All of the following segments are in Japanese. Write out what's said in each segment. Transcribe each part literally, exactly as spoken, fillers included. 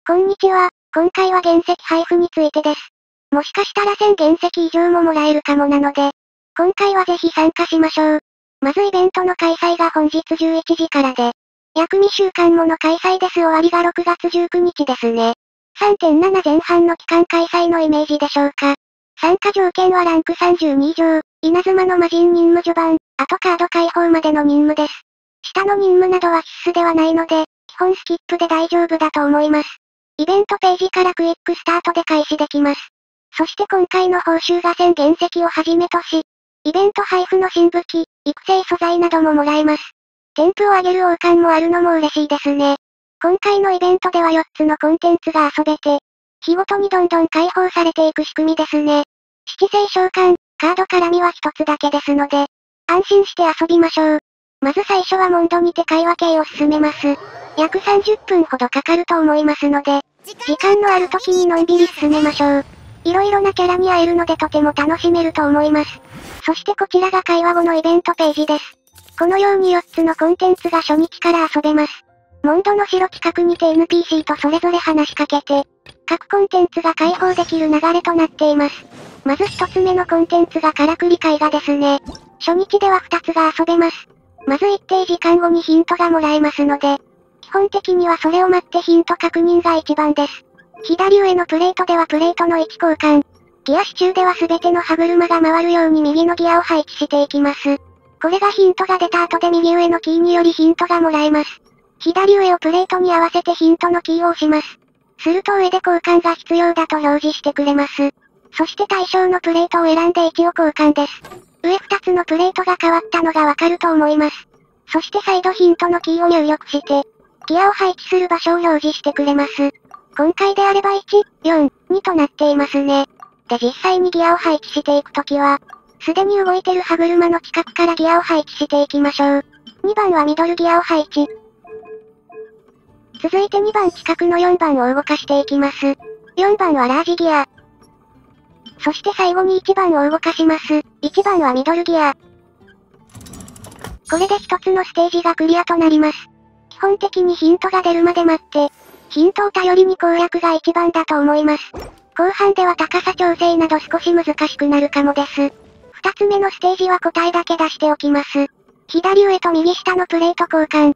こんにちは、今回は原石配布についてです。もしかしたらせん原石以上ももらえるかもなので、今回はぜひ参加しましょう。まずイベントの開催が本日じゅういちじからで、約にしゅうかんもの開催です。終わりがろくがつじゅうくにちですね。さんてんなな 前半の期間開催のイメージでしょうか。参加条件はランクさんじゅうに以上、稲妻の魔人任務序盤、あとカード解放までの任務です。下の任務などは必須ではないので、基本スキップで大丈夫だと思います。イベントページからクイックスタートで開始できます。そして今回の報酬がせん原石をはじめとし、イベント配布の新武器、育成素材などももらえます。添付を上げる王冠もあるのも嬉しいですね。今回のイベントではよっつのコンテンツが遊べて、日ごとにどんどん解放されていく仕組みですね。七星召喚、カード絡みはひとつだけですので、安心して遊びましょう。まず最初はモンドにて会話系を進めます。約さんじゅっぷんほどかかると思いますので、時間のある時にのんびり進めましょう。いろいろなキャラに会えるのでとても楽しめると思います。そしてこちらが会話後のイベントページです。このようによっつのコンテンツが初日から遊べます。モンドの城近くにて エヌピーシー とそれぞれ話しかけて、各コンテンツが開放できる流れとなっています。まず一つ目のコンテンツがからくり絵画ですね。初日ではふたつが遊べます。まず一定時間後にヒントがもらえますので、基本的にはそれを待ってヒント確認が一番です。左上のプレートではプレートの位置交換。ギア支柱では全ての歯車が回るように右のギアを配置していきます。これがヒントが出た後で右上のキーによりヒントがもらえます。左上をプレートに合わせてヒントのキーを押します。すると上で交換が必要だと表示してくれます。そして対象のプレートを選んで位置を交換です。上ふたつのプレートが変わったのがわかると思います。そして再度ヒントのキーを入力して、ギアを配置する場所を表示してくれます。今回であればいち、よん、にとなっていますね。で実際にギアを配置していくときは、すでに動いてる歯車の近くからギアを配置していきましょう。にばんはミドルギアを配置。続いてにばん近くのよんばんを動かしていきます。よんばんはラージギア。そして最後にいちばんを動かします。いちばんはミドルギア。これでひとつのステージがクリアとなります。基本的にヒントが出るまで待って、ヒントを頼りに攻略が一番だと思います。後半では高さ調整など少し難しくなるかもです。二つ目のステージは答えだけ出しておきます。左上と右下のプレート交換。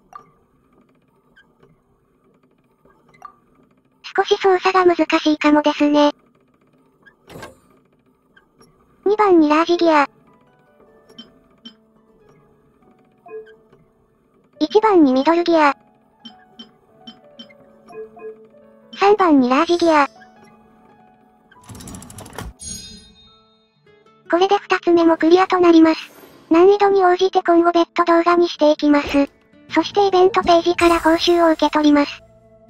少し操作が難しいかもですね。にばんにラージギア。いちばんにミドルギア。さんばんにラージギア。これでふたつめもクリアとなります。難易度に応じて今後別途動画にしていきます。そしてイベントページから報酬を受け取ります。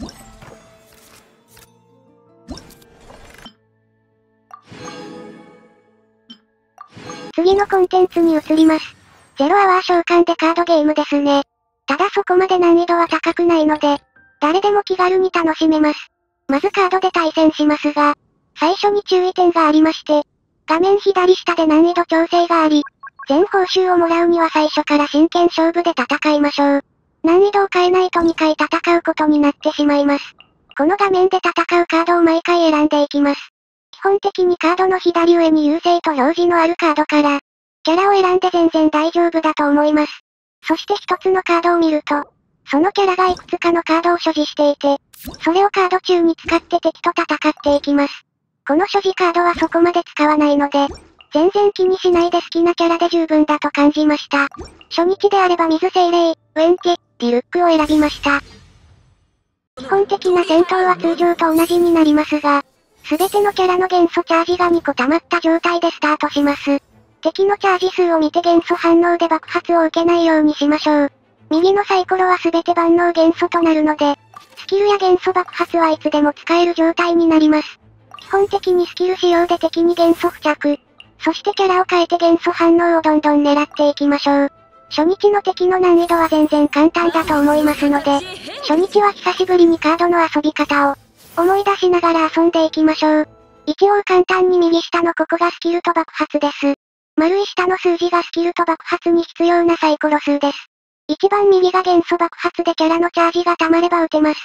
次のコンテンツに移ります。ゼロアワー召喚でカードゲームですね。ただそこまで難易度は高くないので、誰でも気軽に楽しめます。まずカードで対戦しますが、最初に注意点がありまして、画面左下で難易度調整があり、全報酬をもらうには最初から真剣勝負で戦いましょう。難易度を変えないとにかい戦うことになってしまいます。この画面で戦うカードを毎回選んでいきます。基本的にカードの左上に優勢と表示のあるカードから、キャラを選んで全然大丈夫だと思います。そして一つのカードを見ると、そのキャラがいくつかのカードを所持していて、それをカード中に使って敵と戦っていきます。この所持カードはそこまで使わないので、全然気にしないで好きなキャラで十分だと感じました。初日であれば水精霊、ウェンテ、リルックを選びました。基本的な戦闘は通常と同じになりますが、すべてのキャラの元素チャージがにこ溜まった状態でスタートします。敵のチャージ数を見て元素反応で爆発を受けないようにしましょう。右のサイコロはすべて万能元素となるので、スキルや元素爆発はいつでも使える状態になります。基本的にスキル使用で敵に元素付着。そしてキャラを変えて元素反応をどんどん狙っていきましょう。初日の敵の難易度は全然簡単だと思いますので、初日は久しぶりにカードの遊び方を思い出しながら遊んでいきましょう。一応簡単に右下のここがスキルと爆発です。丸い下の数字がスキルと爆発に必要なサイコロ数です。一番右が元素爆発でキャラのチャージが溜まれば撃てます。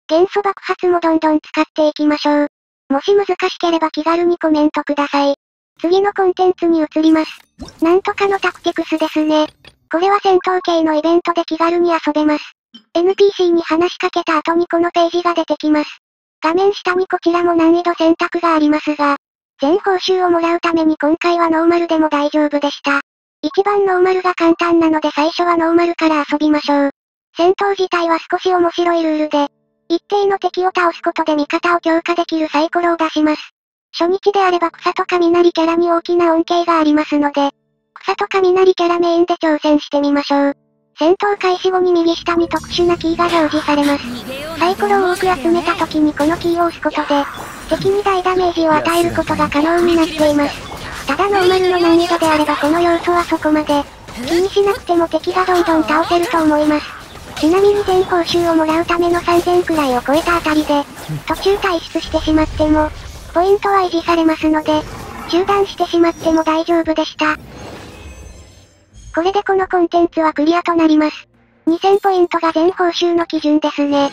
元素爆発もどんどん使っていきましょう。もし難しければ気軽にコメントください。次のコンテンツに移ります。なんとかのタクティクスですね。これは戦闘系のイベントで気軽に遊べます。エヌピーシー に話しかけた後にこのページが出てきます。画面下にこちらも難易度選択がありますが、全報酬をもらうために今回はノーマルでも大丈夫でした。一番ノーマルが簡単なので最初はノーマルから遊びましょう。戦闘自体は少し面白いルールで、一定の敵を倒すことで味方を強化できるサイコロを出します。初日であれば草と雷キャラに大きな恩恵がありますので、草と雷キャラメインで挑戦してみましょう。戦闘開始後に右下に特殊なキーが表示されます。サイコロを多く集めた時にこのキーを押すことで、敵に大ダメージを与えることが可能になっています。ただノーマルの難易度であればこの要素はそこまで、気にしなくても敵がどんどん倒せると思います。ちなみに全報酬をもらうためのさんぜんくらいを超えたあたりで、途中退出してしまっても、ポイントは維持されますので、中断してしまっても大丈夫でした。これでこのコンテンツはクリアとなります。にせんポイントが全報酬の基準ですね。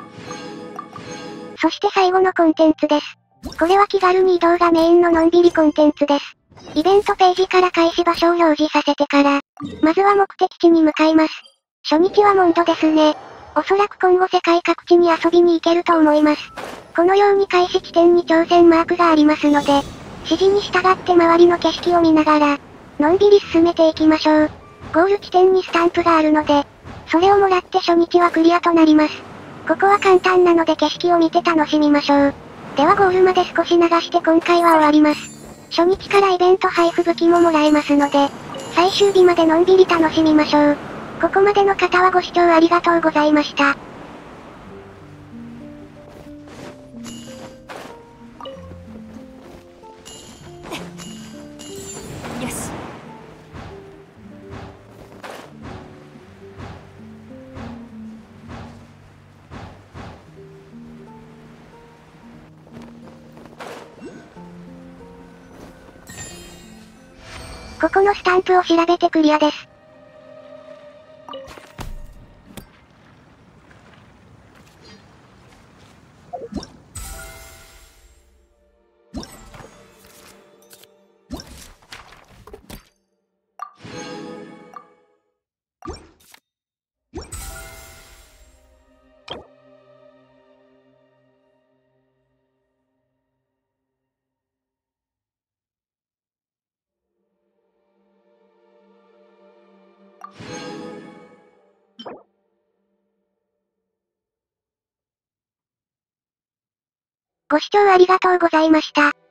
そして最後のコンテンツです。これは気軽に移動がメインののんびりコンテンツです。イベントページから開始場所を表示させてから、まずは目的地に向かいます。初日はモンドですね。おそらく今後世界各地に遊びに行けると思います。このように開始地点に挑戦マークがありますので、指示に従って周りの景色を見ながら、のんびり進めていきましょう。ゴール地点にスタンプがあるので、それをもらって初日はクリアとなります。ここは簡単なので景色を見て楽しみましょう。ではゴールまで少し流して今回は終わります。初日からイベント配布武器ももらえますので、最終日までのんびり楽しみましょう。ここまでの方はご視聴ありがとうございました。 よし。 ここのスタンプを調べてクリアです。ご視聴ありがとうございました。